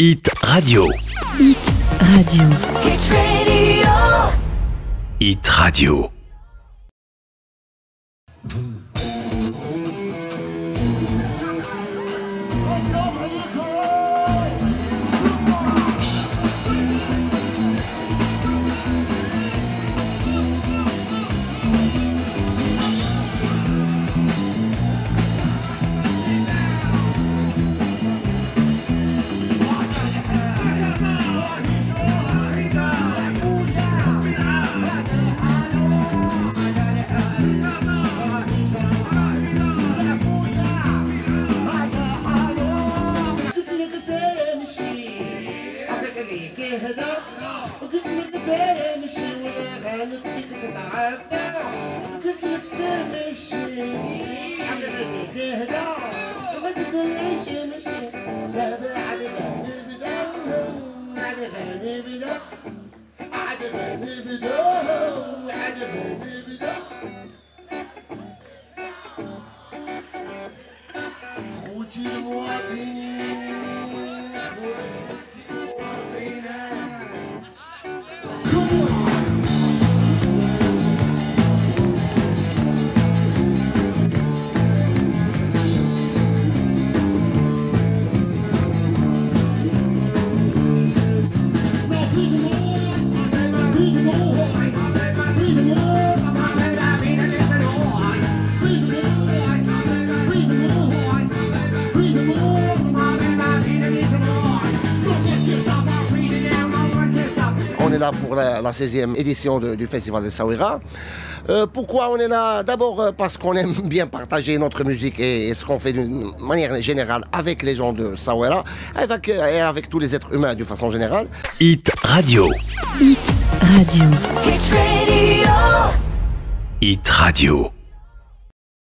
Hit Radio. Hit Radio. Hit Radio. Hit Radio. On est là pour la 16e édition du Festival de Essaouira. Pourquoi on est là? D'abord parce qu'on aime bien partager notre musique et ce qu'on fait d'une manière générale avec les gens de Essaouira et avec tous les êtres humains d'une façon générale. Hit Radio. Hit Radio. Hit Radio. Hit Radio.